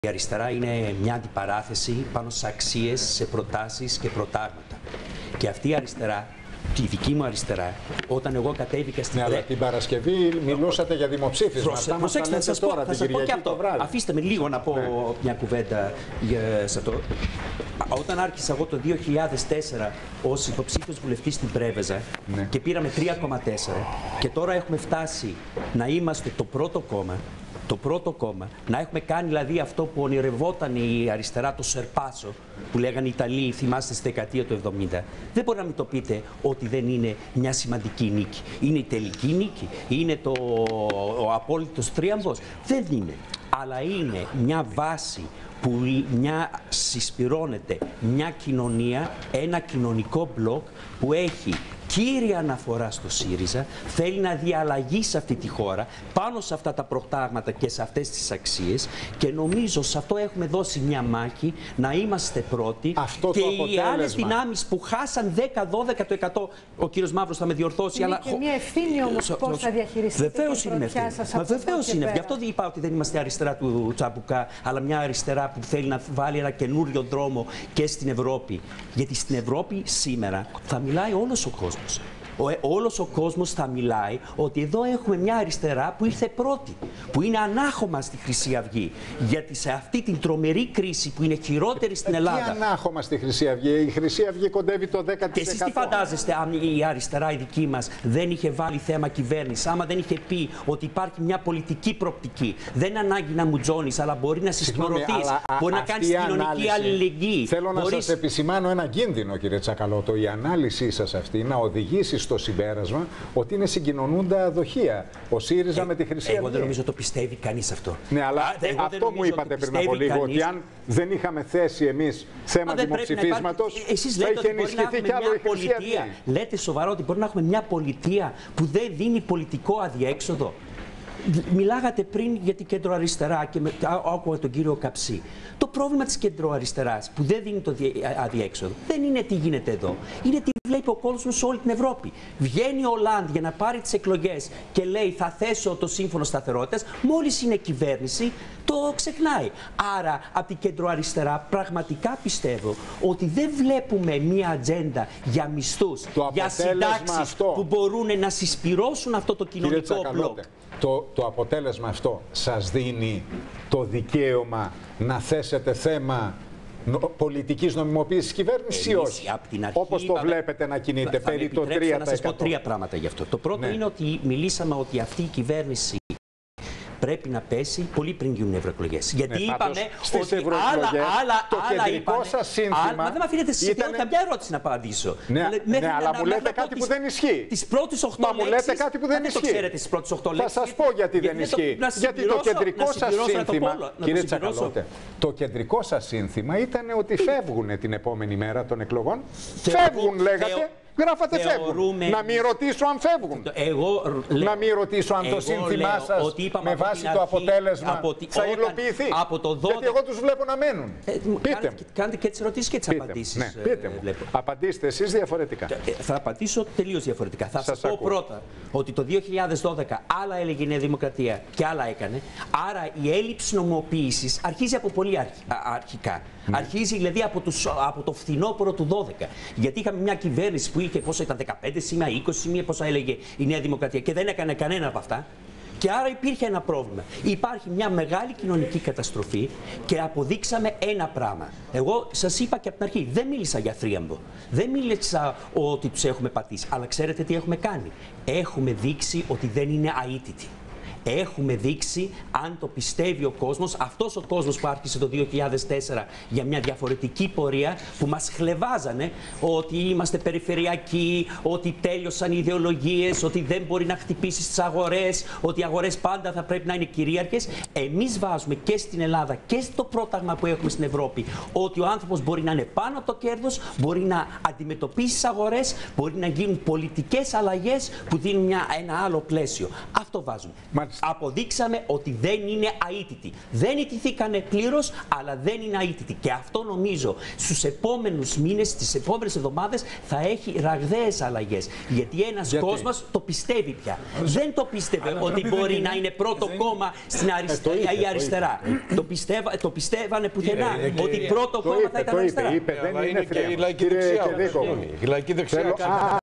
Η αριστερά είναι μια αντιπαράθεση πάνω σε αξίες, σε προτάσεις και προτάγματα. Και αυτή η αριστερά, τη δική μου αριστερά, όταν εγώ κατέβηκα στην αλλά την Παρασκευή μιλούσατε για δημοψήφισμα. Προσέξτε, θα σας πω και αυτό. Αφήστε με λίγο να πω μια κουβέντα σε αυτό. Όταν άρχισα εγώ το 2004 ως υποψήφιος βουλευτής στην Πρέβεζα και πήραμε 3,4 και τώρα έχουμε φτάσει να είμαστε το πρώτο κόμμα, να έχουμε κάνει δηλαδή αυτό που ονειρευόταν η αριστερά, το Σερπάσο, που λέγανε οι Ιταλοί, θυμάστε στη δεκαετία του 70. Δεν μπορεί να μην το πείτε ότι δεν είναι μια σημαντική νίκη. Είναι η τελική νίκη, είναι ο απόλυτος τρίαμβος. Δεν είναι. Αλλά είναι μια βάση που συσπυρώνεται μια κοινωνία, ένα κοινωνικό μπλοκ που έχει κύρια αναφορά στο ΣΥΡΙΖΑ, θέλει να διαλλαγεί σε αυτή τη χώρα πάνω σε αυτά τα προτάγματα και σε αυτές τις αξίες και νομίζω σε αυτό έχουμε δώσει μια μάχη να είμαστε πρώτοι και οι άλλες δυνάμεις που χάσαν 10-12%, ο κύριος Μαύρος θα με διορθώσει, είναι και μια ευθύνη όμως πώς θα διαχειριστείτε την πρωτιά σας. Βεβαίως είναι. Γι' αυτό δεν είπα ότι δεν είμαστε αριστερά του Τσαμπουκά, αλλά μια αριστερά που θέλει να βάλει ένα καινούριο δρόμο και στην Ευρώπη. Γιατί στην Ευρώπη σήμερα θα μιλάει όλος ο κόσμος. Όλος ο κόσμος θα μιλάει ότι εδώ έχουμε μια αριστερά που ήρθε πρώτη, που είναι ανάχωμα στη Χρυσή Αυγή. Γιατί σε αυτή την τρομερή κρίση που είναι χειρότερη στην Ελλάδα. Τι ανάχωμα στη Χρυσή Αυγή, η Χρυσή Αυγή κοντεύει το 10%. Και εσείς τι φαντάζεστε, αν η αριστερά η δική μας δεν είχε βάλει θέμα κυβέρνηση, άμα δεν είχε πει ότι υπάρχει μια πολιτική προοπτική, δεν είναι ανάγκη να μουτζώνεις, αλλά μπορεί να συσπηρωθείς, μπορεί να κάνεις κοινωνική αλληλεγγύη. Θέλω να σας επισημάνω ένα κίνδυνο, κύριε Τσακαλώτο, η ανάλυση σας αυτή να οδηγήσει στο συμπέρασμα ότι είναι συγκοινωνούντα δοχεία ο ΣΥΡΙΖΑ με τη Χρυσή Αυγή. Εγώ δεν νομίζω το πιστεύει κανείς αυτό. Ναι, αλλά αυτό μου είπατε πριν από λίγο, ότι αν δεν είχαμε θέσει εμείς θέμα δημοψηφίσματος, θα είχε ενισχυθεί κι άλλο η Χρυσή Αυγή. Λέτε σοβαρά ότι μπορεί να έχουμε μια πολιτεία που δεν δίνει πολιτικό αδιέξοδο? Μιλάγατε πριν για την κεντροαριστερά και άκουγα τον κύριο Καψί. Το πρόβλημα της κεντροαριστεράς που δεν δίνει το αδιέξοδο δεν είναι τι γίνεται εδώ. Είναι τι βλέπει ο κόσμος σε όλη την Ευρώπη. Βγαίνει ο Ολάντ για να πάρει τις εκλογές και λέει θα θέσω το σύμφωνο σταθερότητας. Μόλις είναι κυβέρνηση το ξεχνάει. Άρα από την κεντροαριστερά πραγματικά πιστεύω ότι δεν βλέπουμε μία ατζέντα για μισθούς, για συντάξεις που μπορούν να συσπυρώσουν αυτό το κοινωνικό μπλοκ. Το αποτέλεσμα αυτό σας δίνει το δικαίωμα να θέσετε θέμα πολιτικής νομιμοποίησης κυβέρνησης ή όχι? Όπως το βλέπετε να κινείται περί το 3%. Να σας πω τρία πράγματα γι' αυτό. Το πρώτο είναι ότι μιλήσαμε ότι αυτή η κυβέρνηση πρέπει να πέσει πολύ πριν γίνουν ευρωεκλογές. Γιατί είπαμε ότι άλλα κεντρικό σας σύνθημα. Μα δεν με αφήνετε καμιά ερώτηση να απαντήσω. Ναι, αλλά μου λέτε κάτι που δεν ισχύει. Τις πρώτες 8 λέξεις. Μα μου λέτε κάτι που δεν ισχύει. Το ξέρετε τις πρώτες 8 λέξεις. Θα σας πω γιατί δεν ισχύει. Γιατί το κεντρικό σας σύνθημα, κύριε Τσακαλώτε, το κεντρικό σας σύνθημα ήταν ότι φεύγουν την επόμενη μέρα των εκλογών. Φεύγουν, λέγατε. Γράφατε φεύγουν. Να μην ρωτήσω αν φεύγουν. Να μην ρωτήσω αν το σύνθημά σας με βάση το αποτέλεσμα θα υλοποιηθεί. Γιατί εγώ τους βλέπω να μένουν. Πείτε. Κάντε και τις ερωτήσεις και τις απαντήσεις. Ναι, πείτε μου. Απαντήστε εσείς διαφορετικά. Θα απαντήσω τελείως διαφορετικά. Θα σας πω πρώτα ότι το 2012 άλλα έλεγε η Νέα Δημοκρατία και άλλα έκανε. Άρα η έλλειψη νομοποίησης αρχίζει από πολύ αρχικά. Αρχίζει δηλαδή από το φθινόπωρο του 12. Γιατί είχαμε μια κυβέρνηση που είχε πόσο ήταν 15 σημεία, 20 σημεία, πόσα έλεγε η Νέα Δημοκρατία και δεν έκανε κανένα από αυτά. Και άρα υπήρχε ένα πρόβλημα. Υπάρχει μια μεγάλη κοινωνική καταστροφή και αποδείξαμε ένα πράγμα. Εγώ σας είπα και από την αρχή, δεν μίλησα για θρίαμβο. Δεν μίλησα ότι τους έχουμε πατήσει. Αλλά ξέρετε τι έχουμε κάνει? Έχουμε δείξει ότι δεν είναι αίτητοι. Έχουμε δείξει, αν το πιστεύει ο κόσμος, αυτός ο κόσμος που άρχισε το 2004 για μια διαφορετική πορεία, που μας χλευάζανε ότι είμαστε περιφερειακοί, ότι τέλειωσαν οι ιδεολογίες, ότι δεν μπορεί να χτυπήσει τις αγορές, ότι οι αγορές πάντα θα πρέπει να είναι κυρίαρχες. Εμείς βάζουμε και στην Ελλάδα και στο πρόταγμα που έχουμε στην Ευρώπη ότι ο άνθρωπος μπορεί να είναι πάνω από το κέρδος, μπορεί να αντιμετωπίσει τις αγορές, μπορεί να γίνουν πολιτικές αλλαγές που δίνουν ένα άλλο πλαίσιο. Αυτό βάζουμε. Αποδείξαμε ότι δεν είναι αίτητοι. Δεν ιτηθήκανε πλήρως, αλλά δεν είναι αίτητοι. Και αυτό νομίζω στους επόμενους μήνες, στις επόμενες εβδομάδες θα έχει ραγδαίες αλλαγές. Γιατί ένας κόσμος το πιστεύει πια. Δεν το πίστευε ότι μπορεί να είναι πρώτο κόμμα στην αριστερά. Το πιστεύανε πουθενά ότι πρώτο κόμμα θα ήταν αριστερά. Είναι και η λαϊκή δεξιά.